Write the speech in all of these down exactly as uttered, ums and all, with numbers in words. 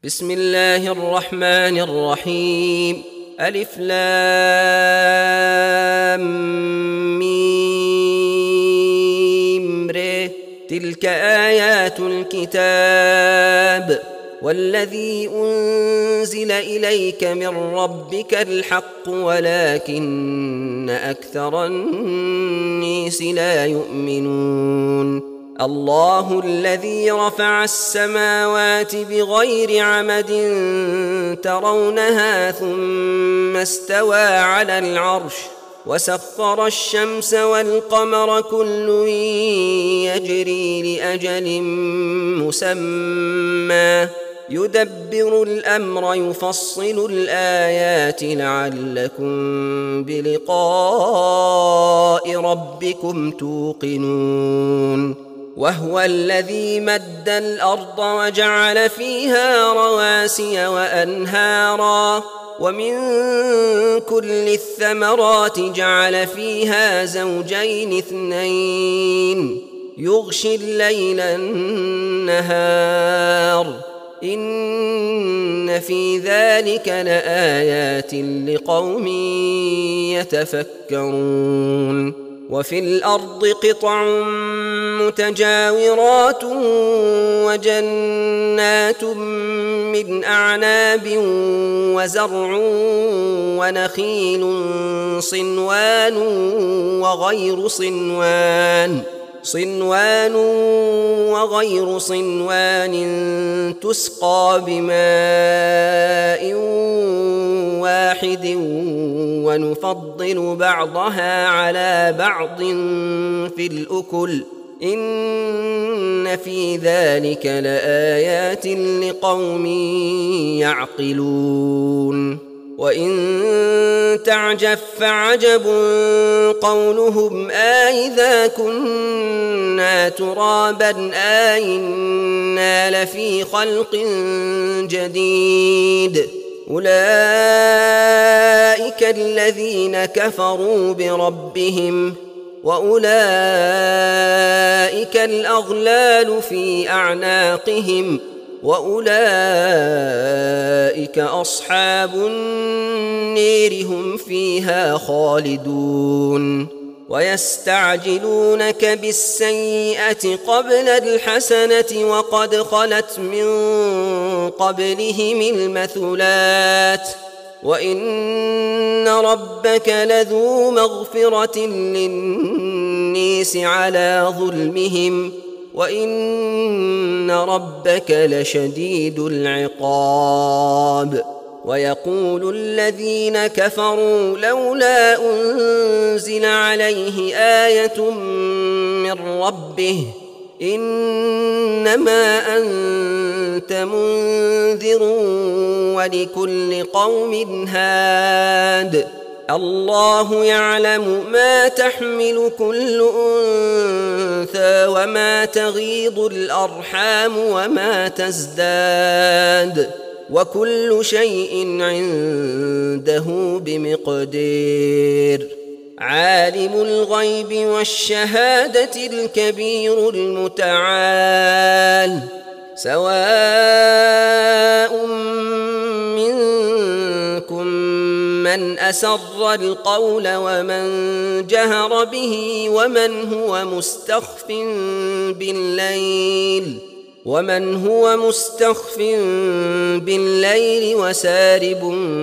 بسم الله الرحمن الرحيم. ألف لام ميم ر. تلك آيات الكتاب والذي أنزل إليك من ربك الحق ولكن أكثر الناس لا يؤمنون. الله الذي رفع السماوات بغير عمد ترونها ثم استوى على العرش وسخر الشمس والقمر كل يجري لأجل مسمى يدبر الأمر يفصل الآيات لعلكم بلقاء ربكم توقنون. وهو الذي مد الأرض وجعل فيها رواسي وأنهارا ومن كل الثمرات جعل فيها زوجين اثنين يغشي الليل النهار إن في ذلك لآيات لقوم يتفكرون. وفي الأرض قطع متجاورات وجنات من أعناب وزرع ونخيل صنوان وغير صنوان صنوان وغير صنوان تسقى بماء واحد ونفضل بعضها على بعض في الأكل إن في ذلك لآيات لقوم يعقلون. وإن تعجب فعجب قولهم آئذا كنا ترابا آئنا لفي خلق جديد أولئك الذين كفروا بربهم وأولئك الأغلال في أعناقهم وأولئك أصحاب النير هم فيها خالدون. ويستعجلونك بالسيئة قبل الحسنة وقد خلت من قبلهم المثلات وإن ربك لذو مغفرة للناس على ظلمهم وإن ربك لشديد العقاب. ويقول الذين كفروا لولا أنزل عليه آية من ربه إنما أنت منذر ولكل قوم هاد الله يعلم ما تحمل كل أنثى وما تغيض الأرحام وما تزداد وكل شيء عنده بمقدار. عالم الغيب والشهادة الكبير المتعال سواء منكم من أسر القول ومن جهر به ومن هو مستخف بالليل ومن هو مستخف بالليل وسارب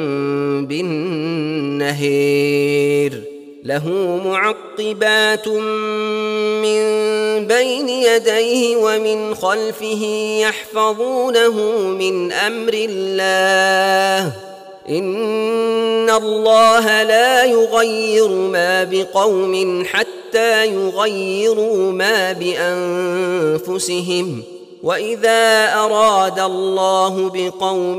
بالنهار له معقبات من بين يديه ومن خلفه يحفظونه من أمر الله إن الله لا يغير ما بقوم حتى يغيروا ما بأنفسهم وإذا أراد الله بقوم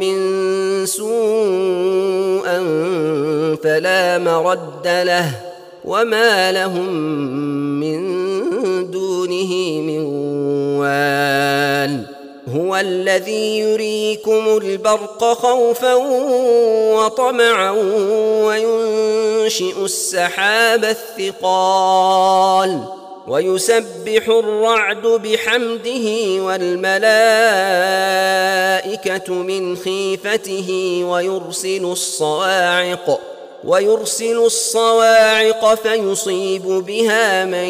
سوءا فلا مرد له وما لهم من دونه من وال. هو الذي يريكم البرق خوفا وطمعا وينشئ السحاب الثقال ويسبح الرعد بحمده والملائكة الملائكة من خيفته ويرسل الصواعق ويرسل الصواعق فيصيب بها من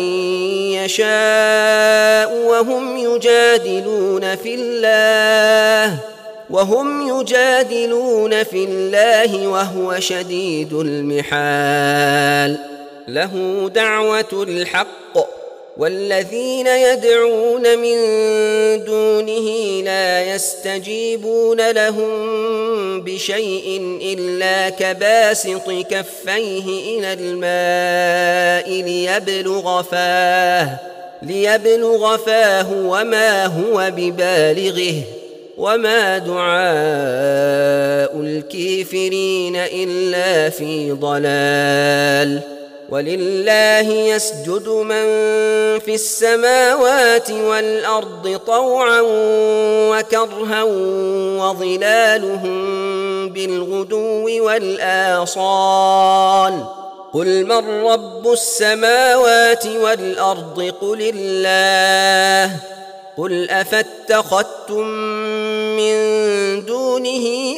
يشاء وهم يجادلون في الله وهم يجادلون في الله وهو شديد المحال. له دعوة الحق والذين يدعون من دونه لا يستجيبون لهم بشيء إلا كباسط كفيه إلى الماء ليبلغ فاه ليبلغ فاه وما هو ببالغه وما دعاء الكافرين إلا في ضلال. ولله يسجد من في السماوات والأرض طوعا وكرها وظلالهم بالغدو والآصال. قل من رب السماوات والأرض قل الله. قل أفاتخذتم من دونه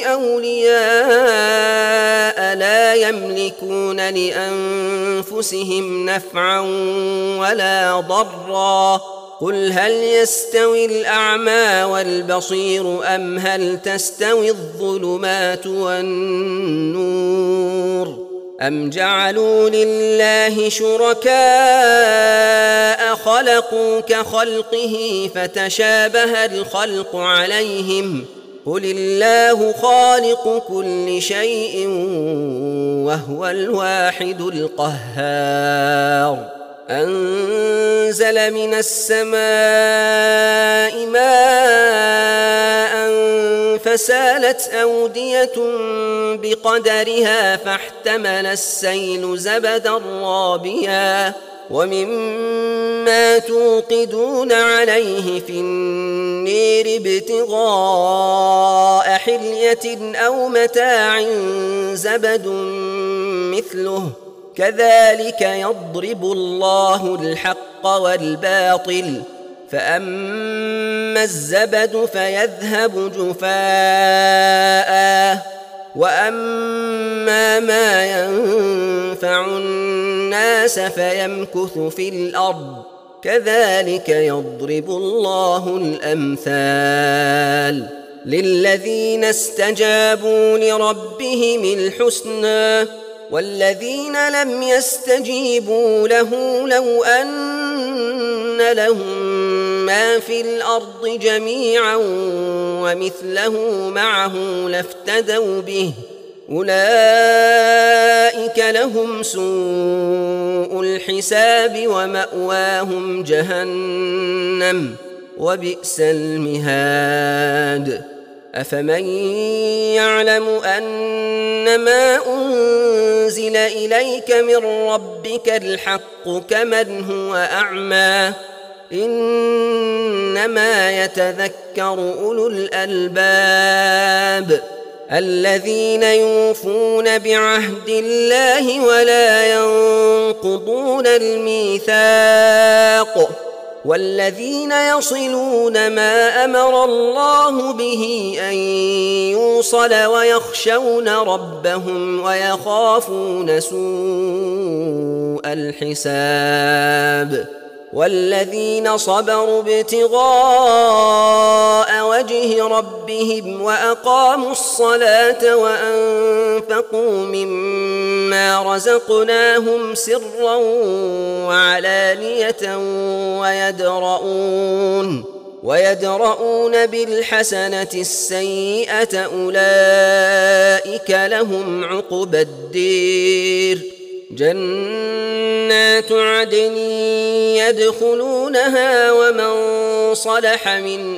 أولياء لا يملكون لأنفسهم نفعا ولا ضرا. قل هل يستوي الأعمى والبصير أم هل تستوي الظلمات والنور أم جعلوا لله شركاء خلقوا كخلقه فتشابه الخلق عليهم. قل الله خالق كل شيء وهو الواحد القهار. أنزل من السماء ماء فسالت أودية بقدرها فاحتمل السيل زبدا رابيا ومما توقدون عليه في النير ابتغاء حلية أو متاع زبد مثله كذلك يضرب الله الحق والباطل. فأما الزبد فيذهب جفاء وأما ما ينفع الناس فيمكث في الأرض كذلك يضرب الله الأمثال. للذين استجابوا لربهم الحسنى والذين لم يستجيبوا له لو أن لهم ما في الأرض جميعا ومثله معه لافتدوا به أولئك لهم سوء الحساب ومأواهم جهنم وبئس المهاد. أفمن يعلم أنما أنزل إليك من ربك الحق كمن هو أعمى إنما يتذكر أولو الألباب الذين يوفون بعهد الله ولا ينقضون الميثاق والذين يصلون ما أمر الله به أن يوصل ويخشون ربهم ويخافون سوء الحساب. والذين صبروا ابتغاء وجه ربهم وأقاموا الصلاة وأنفقوا مما رزقناهم سرا وعلانية ويدرؤون ويدرؤون بالحسنة السيئة أولئك لهم عقبى الدير. جنات عدن يدخلونها ومن صلح من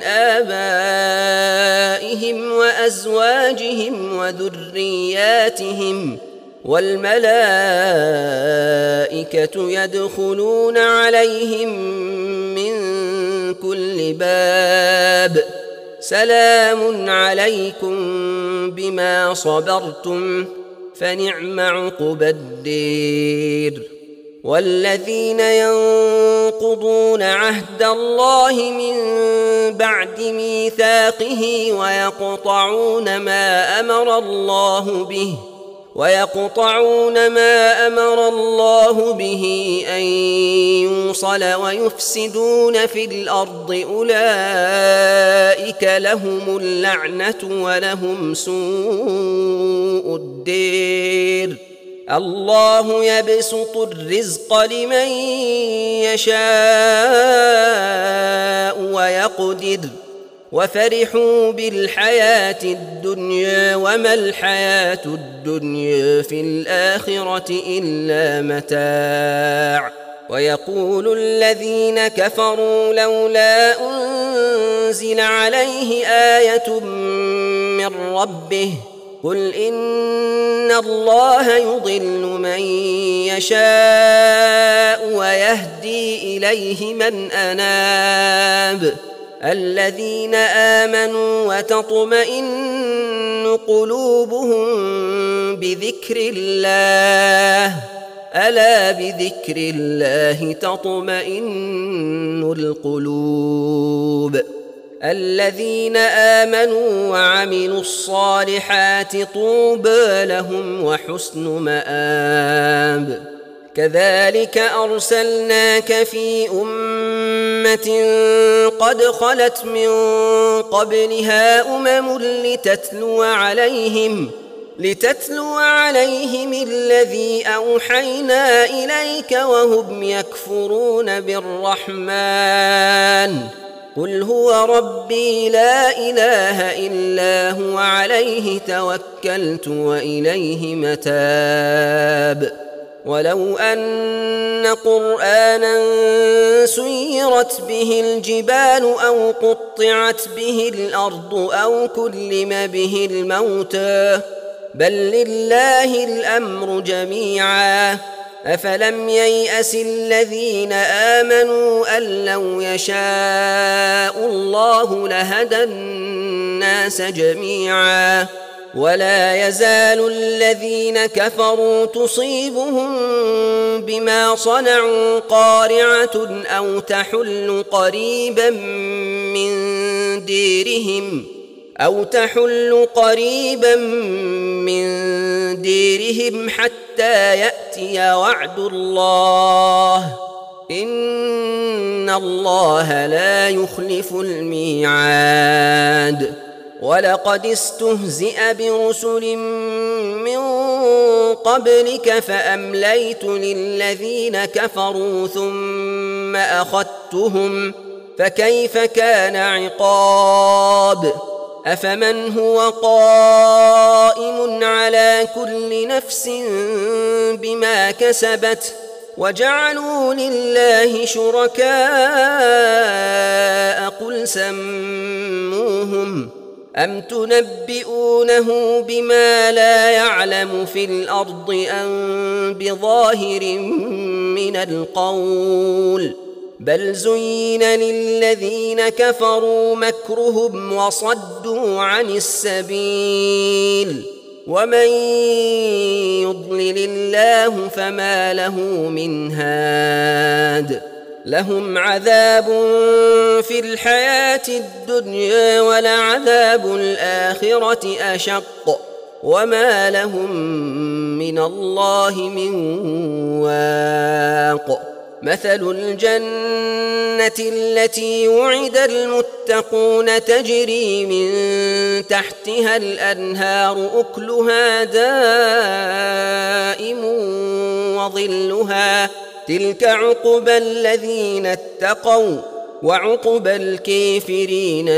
آبائهم وأزواجهم وذرياتهم والملائكة يدخلون عليهم من كل باب سلام عليكم بما صبرتم فنعم عقبى الدير. والذين ينقضون عهد الله من بعد ميثاقه ويقطعون ما أمر الله به ويقطعون ما أمر الله به أن يوصل ويفسدون في الأرض أولئك لهم اللعنة ولهم سوء الدير الله يبسط الرزق لمن يشاء ويقدر وفرحوا بالحياة الدنيا وما الحياة الدنيا في الآخرة إلا متاع ويقول الذين كفروا لولا أنزل عليه آية من ربه قل إن الله يضل من يشاء ويهدي إليه من أناب الذين آمنوا وتطمئن قلوبهم بذكر الله ألا بذكر الله تطمئن القلوب الذين آمنوا وعملوا الصالحات طوبى لهم وحسن مآب كذلك أرسلناك في أمة قد خلت من قبلها أمم لتتلو عليهم لتتلو عليهم الذي أوحينا إليك وهم يكفرون بالرحمن قل هو ربي لا إله إلا هو عليه توكلت وإليه متاب ولو أن قرآنا سيرت به الجبال أو قطعت به الأرض أو كلم به الموتى بل لله الأمر جميعا أفلم ييأس الذين آمنوا أن لو يشاء الله لهدى الناس جميعا ولا يزال الذين كفروا تصيبهم بما صنعوا قارعة أو تحل قريبا من ديرهم أو تحل قريبا من ديرهم حتى يأتي وعد الله إن الله لا يخلف الميعاد ولقد استهزئ برسل من قبلك فأمليت للذين كفروا ثم أخذتهم فكيف كان عقاب أفمن هو قائم على كل نفس بما كسبت وجعلوا لله شركاء قل سموهم أم تنبئونه بما لا يعلم في الأرض أم بظاهر من القول بل زين للذين كفروا مكرهم وصدوا عن السبيل ومن يضلل الله فما له من هاد لهم عذاب في الحياة الدنيا ولعذاب الآخرة أشق وما لهم من الله من واق مثل الجنة التي وعد المتقون تجري من تحتها الأنهار أكلها دائم وظلها تلك عقبى الذين اتقوا وعقبى الكافرين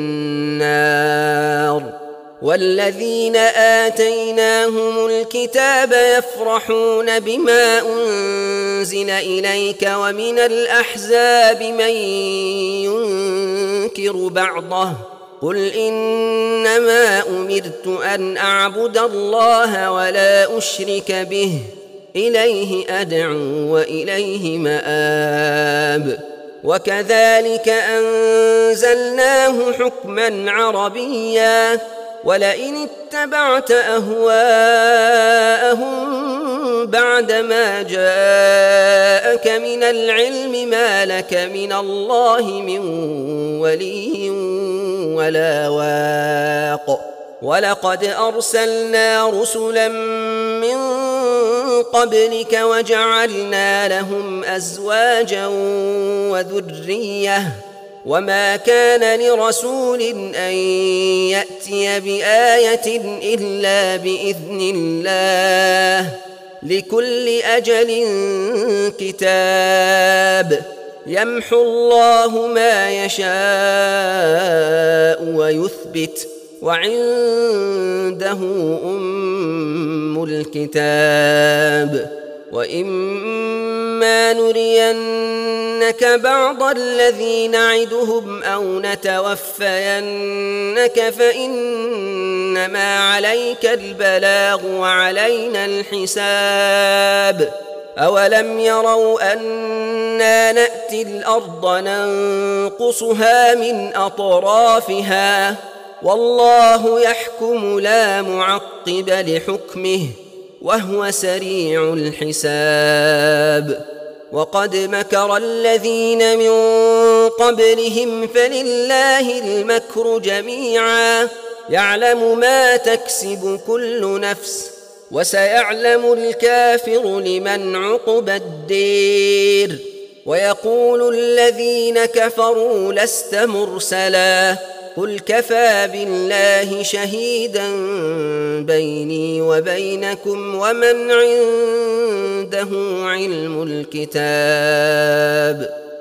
النار والذين آتيناهم الكتاب يفرحون بما أنزل إليك ومن الأحزاب من ينكر بعضه قل إنما أمرت أن أعبد الله ولا أشرك به إليه أدعو وإليه مآب وكذلك أنزلناه حكما عربيا ولئن اتبعت أهواءهم بعدما جاءك من العلم ما لك من الله من ولي ولا واق ولقد أرسلنا رسلا من قبلك وجعلنا لهم أزواجا وذرية وما كان لرسول أن يأتي بآية إلا بإذن الله لكل أجل كتاب يمحو الله ما يشاء ويثبت وعنده أم الكتاب وإما نرينك بعض الذي نعدهم أو نتوفينك فإنما عليك البلاغ وعلينا الحساب أولم يروا أنا نأتي الأرض ننقصها من أطرافها والله يحكم لا معقب لحكمه وهو سريع الحساب وقد مكر الذين من قبلهم فلله المكر جميعا يعلم ما تكسب كل نفس وسيعلم الكافر لمن عقبى الدير ويقول الذين كفروا لست مرسلا قل كفى بالله شهيدا بيني وبينكم ومن عنده علم الكتاب